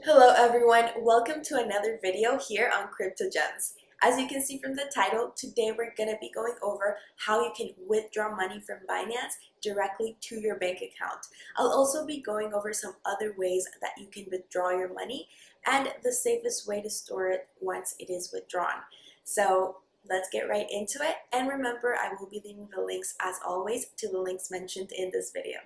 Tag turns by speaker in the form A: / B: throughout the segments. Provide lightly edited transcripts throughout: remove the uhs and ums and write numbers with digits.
A: Hello everyone, welcome to another video here on Crypto Gems. As you can see from the title, today we're going to be going over how you can withdraw money from Binance directly to your bank account. I'll also be going over some other ways that you can withdraw your money and the safest way to store it once it is withdrawn. So let's get right into it, and remember, I will be leaving the links as always to the links mentioned in this video.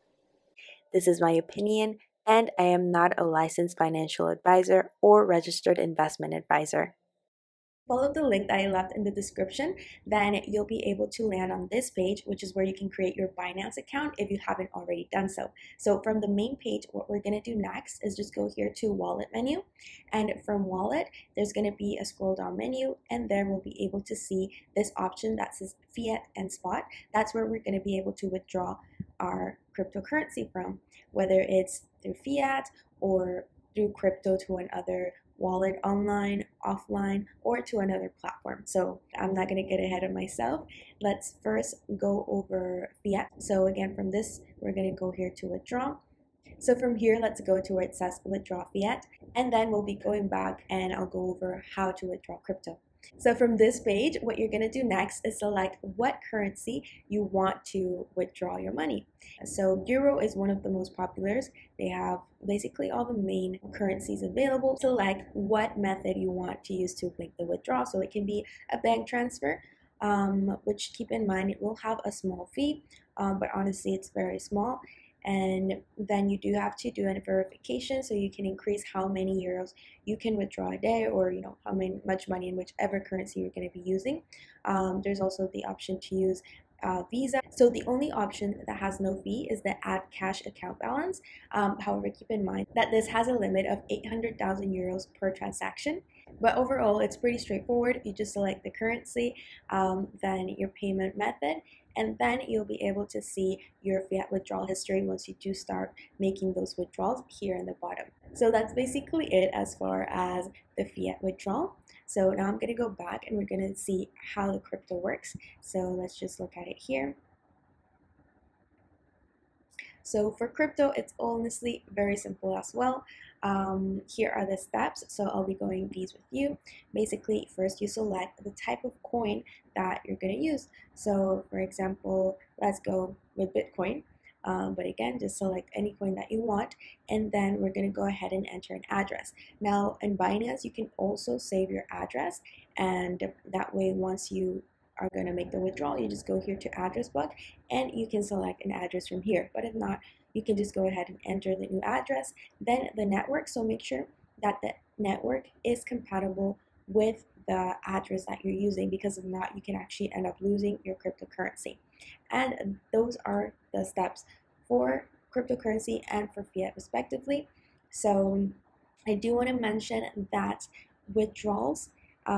A: This is my opinion, and I am not a licensed financial advisor or registered investment advisor. Follow the link that I left in the description, then you'll be able to land on this page, which is where you can create your Binance account if you haven't already done so. So from the main page, what we're going to do next is just go here to Wallet menu, and from Wallet, there's going to be a scroll down menu, and there we'll be able to see this option that says Fiat and Spot. That's where we're going to be able to withdraw our cryptocurrency from, whether it's through Fiat or through crypto to another wallet, online, offline, or to another platform. So I'm not going to get ahead of myself. Let's first go over Fiat. So again, from this, we're going to go here to withdraw. So from here, let's go to where it says withdraw Fiat, and then we'll be going back and I'll go over how to withdraw crypto. So from this page, what you're going to do next is select what currency you want to withdraw your money. So Euro is one of the most populars. They have basically all the main currencies available. Select what method you want to use to make the withdrawal. So it can be a bank transfer, which keep in mind it will have a small fee, but honestly it's very small. And then you do have to do a verification, so you can increase how many euros you can withdraw a day, or how much money in whichever currency you're going to be using. There's also the option to use Visa. So the only option that has no fee is the add cash account balance. However, keep in mind that this has a limit of 800,000 euros per transaction. But overall, it's pretty straightforward. You just select the currency, then your payment method, and then you'll be able to see your Fiat withdrawal history once you do start making those withdrawals here in the bottom. So that's basically it as far as the Fiat withdrawal. So now I'm going to go back and we're going to see how the crypto works. So let's just look at it here. So for crypto, it's honestly very simple as well. Here are the steps, so I'll be going these with you. Basically, first you select the type of coin that you're going to use. So for example, let's go with Bitcoin. But again, just select any coin that you want, and then we're going to go ahead and enter an address. Now in Binance, you can also save your address, and that way once you are going to make the withdrawal, you just go here to address book and you can select an address from here. But if not, you can just go ahead and enter the new address, then the network. So make sure that the network is compatible with the address that you're using, because if not, you can actually end up losing your cryptocurrency. And those are the steps for cryptocurrency and for Fiat respectively. So I do want to mention that withdrawals,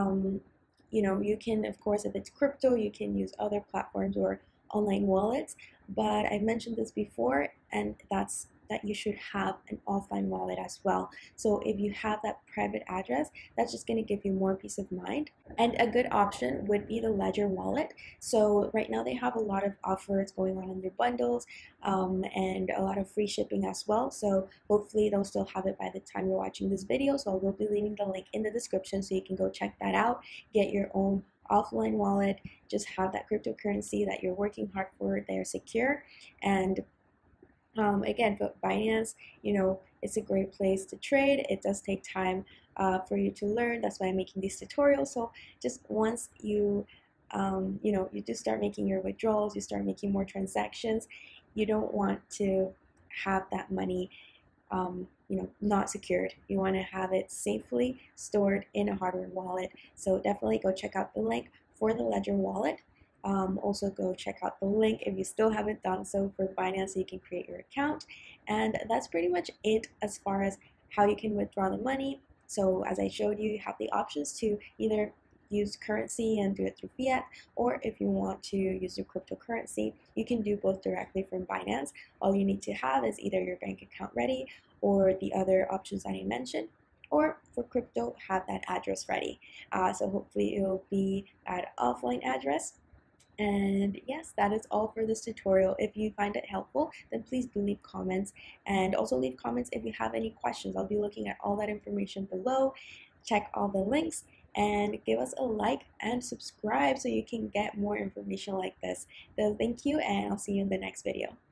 A: you can, of course, if it's crypto, you can use other platforms or online wallets, but I've mentioned this before, and that's that you should have an offline wallet as well. So if you have that private address, that's just going to give you more peace of mind. And a good option would be the Ledger wallet. So right now they have a lot of offers going on in their bundles, and a lot of free shipping as well. So hopefully they'll still have it by the time you're watching this video. So I will be leaving the link in the description so you can go check that out, get your own offline wallet, just have that cryptocurrency that you're working hard for there secure. And again, for Binance, it's a great place to trade. It does take time for you to learn. That's why I'm making these tutorials. So just once you you do start making your withdrawals, you start making more transactions, you don't want to have that money not secured. You want to have it safely stored in a hardware wallet. So definitely go check out the link for the Ledger wallet. Also go check out the link if you still haven't done so for Binance, so you can create your account. And that's pretty much it as far as how you can withdraw the money. So as I showed you, you have the options to either use currency and do it through Fiat, or if you want to use your cryptocurrency, you can do both directly from Binance. All you need to have is either your bank account ready or the other options that I mentioned, or for crypto, have that address ready. So hopefully it will be that offline address. And yes, that is all for this tutorial. If you find it helpful, then please do leave comments, and also leave comments if you have any questions. I'll be looking at all that information below. Check all the links and give us a like and subscribe so you can get more information like this. So thank you, and I'll see you in the next video.